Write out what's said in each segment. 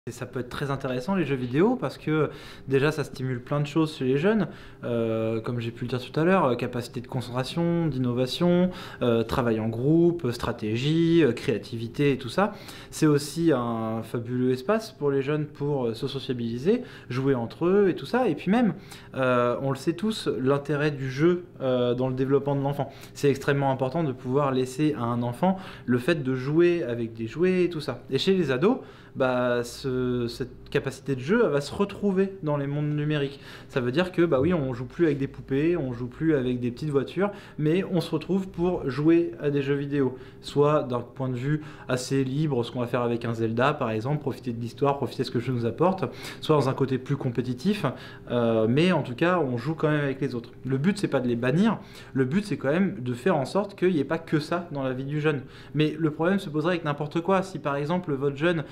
Et ça peut être très intéressant les jeux vidéo parce que déjà ça stimule plein de choses chez les jeunes, comme j'ai pu le dire tout à l'heure, capacité de concentration, d'innovation, travail en groupe, stratégie, créativité et tout ça. C'est aussi un fabuleux espace pour les jeunes pour se sociabiliser, jouer entre eux et tout ça. Et puis même, on le sait tous, l'intérêt du jeu dans le développement de l'enfant. C'est extrêmement important de pouvoir laisser à un enfant le fait de jouer avec des jouets et tout ça. Et chez les ados, bah, cette capacité de jeu elle va se retrouver dans les mondes numériques. Ça veut dire que bah oui, on joue plus avec des poupées, on joue plus avec des petites voitures, mais on se retrouve pour jouer à des jeux vidéo. Soit d'un point de vue assez libre, ce qu'on va faire avec un Zelda par exemple, profiter de l'histoire, profiter de ce que le jeu nous apporte, soit dans un côté plus compétitif, mais en tout cas on joue quand même avec les autres. Le but c'est pas de les bannir, le but c'est quand même de faire en sorte qu'il n'y ait pas que ça dans la vie du jeune. Mais le problème se poserait avec n'importe quoi. Si par exemple votre jeune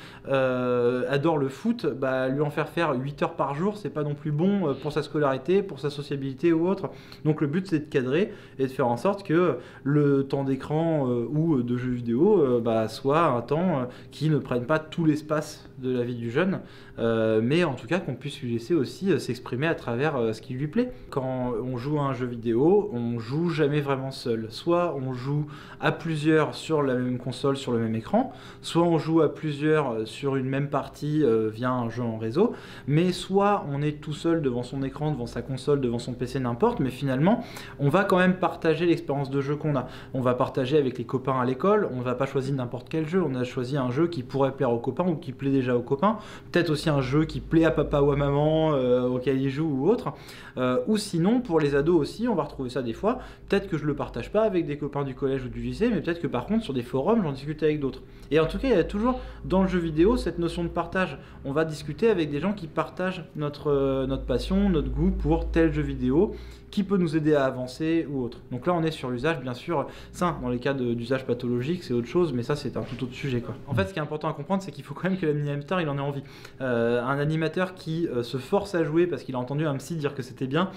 adore le foot, bah, lui en faire 8 heures par jour, c'est pas non plus bon pour sa scolarité, pour sa sociabilité ou autre. Donc le but c'est de cadrer et de faire en sorte que le temps d'écran ou de jeux vidéo bah, soit un temps qui ne prenne pas tout l'espace de la vie du jeune, mais en tout cas qu'on puisse lui laisser aussi s'exprimer à travers ce qui lui plaît. Quand on joue à un jeu vidéo, on joue jamais vraiment seul. Soit on joue à plusieurs sur la même console, sur le même écran, soit on joue à plusieurs sur une même partie via un jeu en réseau, mais soit on est tout seul devant son écran, devant sa console, devant son PC, n'importe, mais finalement on va quand même partager l'expérience de jeu qu'on a. On va partager avec les copains à l'école, on ne va pas choisir n'importe quel jeu, on a choisi un jeu qui pourrait plaire aux copains ou qui plaît déjà aux copains, peut-être aussi un jeu qui plaît à papa ou à maman auquel il joue ou autre, ou sinon pour les ados aussi, on va retrouver ça des fois, peut-être que je le partage pas avec des copains du collège ou du lycée, mais peut-être que par contre sur des forums j'en discute avec d'autres. Et en tout cas il y a toujours dans le jeu vidéo cette notion de partage. On va discuter avec des gens qui partagent notre passion, notre goût pour tel jeu vidéo, qui peut nous aider à avancer ou autre. Donc là on est sur l'usage bien sûr sain. Dans les cas d'usage pathologique c'est autre chose, mais ça c'est un tout autre sujet quoi. En fait ce qui est important à comprendre c'est qu'il faut quand même que l'animateur il en ait envie. Un animateur qui se force à jouer parce qu'il a entendu un psy dire que c'était bien,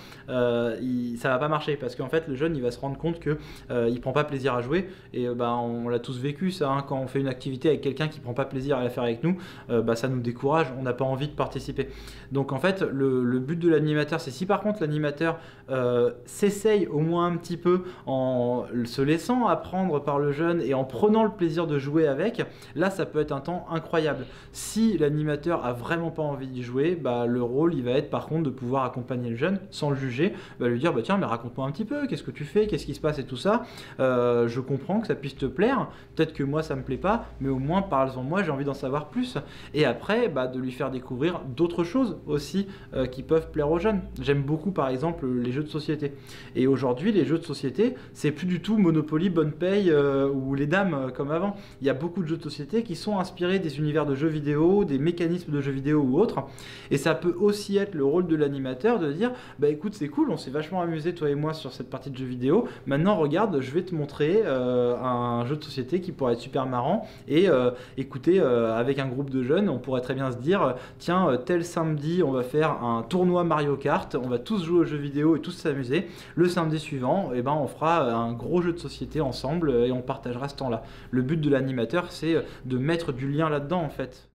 ça va pas marcher parce qu'en fait le jeune il va se rendre compte que il prend pas plaisir à jouer et bah, on l'a tous vécu ça, hein, quand on fait une activité avec quelqu'un qui prend pas plaisir à la faire avec nous, bah, ça nous décourage, on n'a pas envie de participer. Donc en fait le but de l'animateur c'est si par contre l'animateur s'essaye au moins un petit peu en se laissant apprendre par le jeune et en prenant le plaisir de jouer avec, là ça peut être un temps incroyable. Si l'animateur a vraiment pas envie d'y jouer, bah, le rôle il va être par contre de pouvoir accompagner le jeune sans le juger, bah, lui dire bah, tiens mais raconte-moi un petit peu, qu'est-ce que tu fais, qu'est-ce qui se passe et tout ça, je comprends que ça puisse te plaire, peut-être que moi ça me plaît pas, mais au moins parle-en moi, j'ai envie d'en savoir plus. Et après bah, de lui faire découvrir d'autres choses aussi qui peuvent plaire aux jeunes. J'aime beaucoup par exemple les jeux de société. Et aujourd'hui, les jeux de société, c'est plus du tout Monopoly, Bonne Paye ou les dames comme avant. Il y a beaucoup de jeux de société qui sont inspirés des univers de jeux vidéo, des mécanismes de jeux vidéo ou autres. Et ça peut aussi être le rôle de l'animateur de dire bah écoute, c'est cool, on s'est vachement amusé toi et moi sur cette partie de jeux vidéo. Maintenant, regarde, je vais te montrer un jeu de société qui pourrait être super marrant. Et écoutez, avec un groupe de jeunes, on pourrait très bien se dire tiens, tel samedi, on va faire un tournoi Mario Kart, on va tous jouer aux jeux vidéo et tous s'amuser. Le samedi suivant, eh ben, on fera un gros jeu de société ensemble et on partagera ce temps-là. Le but de l'animateur, c'est de mettre du lien là-dedans en fait.